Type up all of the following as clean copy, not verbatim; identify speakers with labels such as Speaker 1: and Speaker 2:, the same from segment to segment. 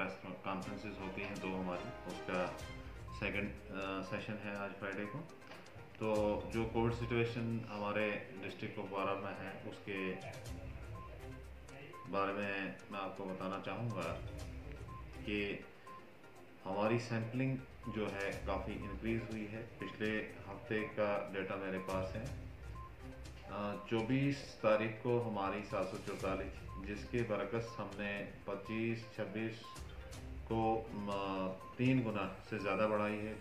Speaker 1: Press conferences होती हैं दो हमारी, उसका सेकंड सेशन है आज फ्राइडे को। तो जो कोविड सिचुएशन हमारे डिस्ट्रिक्ट कुपवारा में है उसके बारे में मैं आपको बताना चाहूँगा कि हमारी सैम्पलिंग जो है काफ़ी इंक्रीज़ हुई है। पिछले हफ्ते का डेटा मेरे पास है। 24 तारीख को हमारी 744, जिसके बरकस हमने 25-26 को 3 गुना से ज़्यादा बढ़ाई है।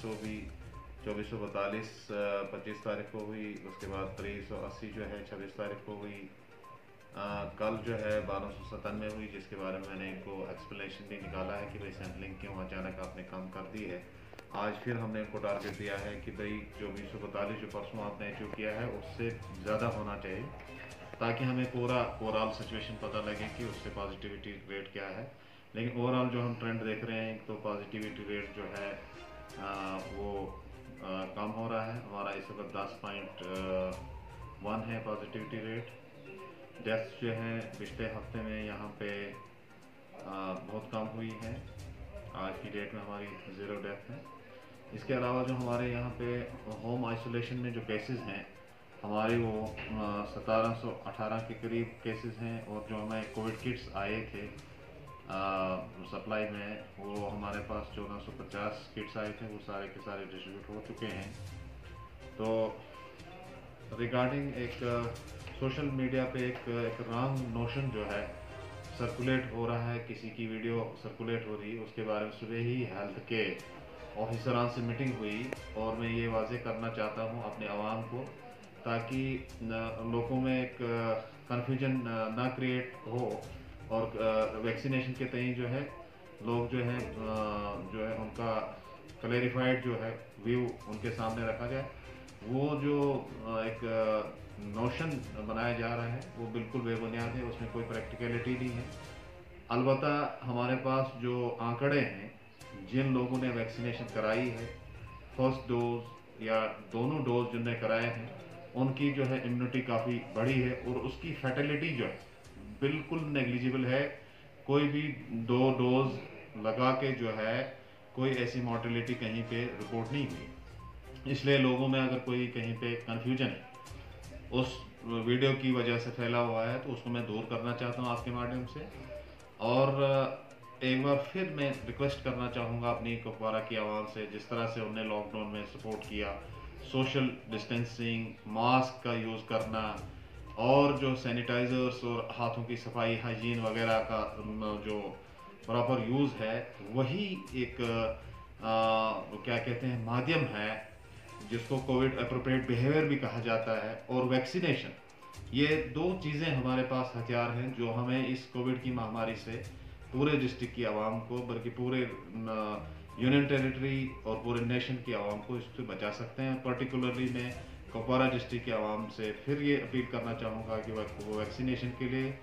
Speaker 1: 2442 25 तारीख को हुई, उसके बाद 2380 जो है 26 तारीख को हुई। कल जो है 1297 हुई, जिसके बारे में मैंने इनको एक्सप्लेनेशन भी निकाला है कि भाई सैम्पलिंग क्यों अचानक आपने कम कर दी है। आज फिर हमने इनको टारगेट दिया है कि भाई 2442 जो परसों आपने अचीव किया है उससे ज़्यादा होना चाहिए, ताकि हमें पूरा ओवरऑल सिचुएशन पता लगे कि उससे पॉजिटिविटी रेट क्या है। लेकिन ओवरऑल जो हम ट्रेंड देख रहे हैं तो पॉजिटिविटी रेट जो है वो कम हो रहा है। हमारा इस वक्त 10.1 है पॉजिटिविटी रेट। डेथ्स जो है पिछले हफ्ते में यहाँ पे बहुत कम हुई है। आज की डेट में हमारी 0 डेथ है। इसके अलावा जो हमारे यहाँ पे होम आइसोलेशन में जो केसेस हैं हमारे वो 1718 के करीब केसेस हैं, और जो हमें कोविड किट्स आए थे सप्लाई में वो हमारे पास 1450 किट्स आए थे, वो सारे के सारे डिस्ट्रीब्यूट हो चुके हैं। तो रिगार्डिंग एक सोशल मीडिया पे एक रॉन्ग नोशन जो है सर्कुलेट हो रहा है, किसी की वीडियो सर्कुलेट हो रही है, उसके बारे में सुबह ही हेल्थ के ऑफिसरान से मीटिंग हुई, और मैं ये वाज़ेह करना चाहता हूँ अपने आवाम को, ताकि लोगों में एक कन्फ्यूजन ना क्रिएट हो, और वैक्सीनेशन के तय जो है लोग जो है उनका क्लैरिफाइड जो है व्यू उनके सामने रखा जाए। वो जो एक नोशन बनाया जा रहा है वो बिल्कुल बेबुनियाद है, उसमें कोई प्रैक्टिकलिटी नहीं है। अलबत्ता हमारे पास जो आंकड़े हैं, जिन लोगों ने वैक्सीनेशन कराई है, फर्स्ट डोज या दोनों डोज जिनने कराए हैं, उनकी जो है इम्यूनिटी काफ़ी बढ़ी है, और उसकी फैटेलिटी जो है बिल्कुल नेग्लिजिबल है। कोई भी 2 डोज लगा के जो है कोई ऐसी मॉर्टेलिटी कहीं पे रिपोर्ट नहीं हुई। इसलिए लोगों में अगर कोई कहीं पे कन्फ्यूजन है उस वीडियो की वजह से फैला हुआ है, तो उसको मैं दूर करना चाहता हूँ आपके माध्यम से। और एक बार फिर मैं रिक्वेस्ट करना चाहूँगा अपनी कुपवारा की आवाम से, जिस तरह से उन्हें लॉकडाउन में सपोर्ट किया, सोशल डिस्टेंसिंग, मास्क का यूज़ करना, और जो सैनिटाइज़र्स और हाथों की सफाई हाइजीन वगैरह का जो प्रॉपर यूज़ है, वही एक क्या कहते हैं माध्यम है जिसको कोविड अप्रोप्रिएट बिहेवियर भी कहा जाता है, और वैक्सीनेशन। ये 2 चीज़ें हमारे पास हथियार हैं जो हमें इस कोविड की महामारी से पूरे डिस्ट्रिक्ट की आवाम को, बल्कि पूरे यूनियन टेरिटरी और पूरे नेशन की आवाम को इससे बचा सकते हैं। पर्टिकुलरली मैं कुपवारा डिस्ट्रिक्ट की आवाम से फिर ये अपील करना चाहूँगा कि वो वैक्सीनेशन के लिए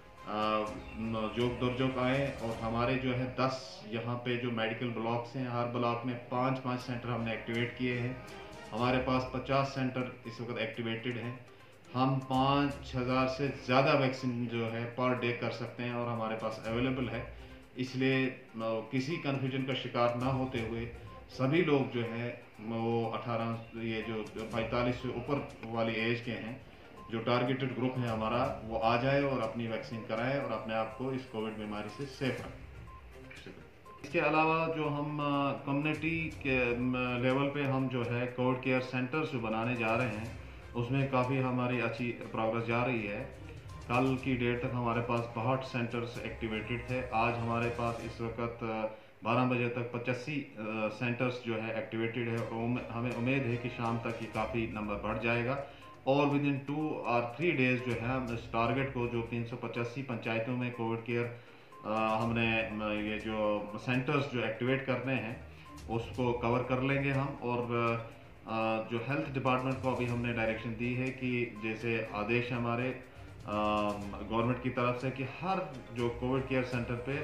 Speaker 1: जोक दुर्जोक आए। और हमारे जो है 10 यहाँ पे जो मेडिकल ब्लॉक्स हैं, हर ब्लॉक में 5-5 सेंटर हमने एक्टिवेट किए हैं। हमारे पास 50 सेंटर इस वक्त एक्टिवेटेड हैं। हम 5000 से ज़्यादा वैक्सीन जो है पर डे कर सकते हैं, और हमारे पास अवेलेबल है। इसलिए किसी कन्फ्यूजन का शिकार ना होते हुए सभी लोग जो है वो 18 ये जो 45 से ऊपर वाली एज के हैं, जो टारगेटेड ग्रुप है हमारा, वो आ जाए और अपनी वैक्सीन कराए और अपने आप को इस कोविड बीमारी से सेफ रखें। इसके अलावा जो हम कम्युनिटी के लेवल पे हम जो है कोविड केयर सेंटर्स जो बनाने जा रहे हैं, उसमें काफ़ी हमारी अच्छी प्रोग्रेस जा रही है। कल की डेट तक हमारे पास 62 सेंटर्स एक्टिवेटेड थे। आज हमारे पास इस वक्त 12 बजे तक 85 सेंटर्स जो है एक्टिवेटेड है, और हमें उम्मीद है कि शाम तक ये काफ़ी नंबर बढ़ जाएगा, और विद इन 2 और 3 डेज़ जो है हम इस टारगेट को, जो 385 पंचायतों में कोविड केयर हमने ये जो सेंटर्स जो एक्टिवेट करने हैं उसको कवर कर लेंगे हम। और जो हेल्थ डिपार्टमेंट को अभी हमने डायरेक्शन दी है कि जैसे आदेश हमारे गवर्नमेंट की तरफ से कि हर जो कोविड केयर सेंटर पे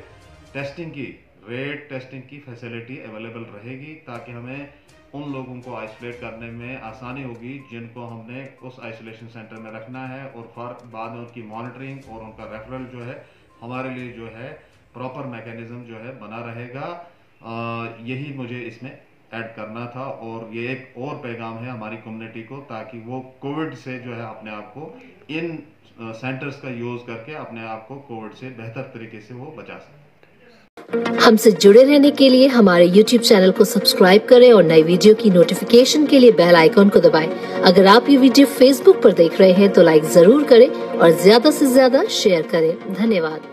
Speaker 1: टेस्टिंग की फैसिलिटी अवेलेबल रहेगी, ताकि हमें उन लोगों को आइसोलेट करने में आसानी होगी जिनको हमने उस आइसोलेशन सेंटर में रखना है, और बाद में उनकी मॉनिटरिंग और उनका रेफरल जो है हमारे लिए जो है प्रॉपर मैकेनिज्म जो है बना रहेगा। यही मुझे इसमें ऐड करना था, और ये एक और पैगाम है हमारी कम्युनिटी को, ताकि वो कोविड से जो है अपने आप को इन सेंटर्स का यूज करके अपने आप को कोविड से बेहतर तरीके से वो बचा सके।
Speaker 2: हमसे जुड़े रहने के लिए हमारे YouTube चैनल को सब्सक्राइब करें और नई वीडियो की नोटिफिकेशन के लिए बेल आइकॉन को दबाएं। अगर आप ये वीडियो Facebook पर देख रहे हैं तो लाइक जरूर करें और ज्यादा से ज्यादा शेयर करें। धन्यवाद।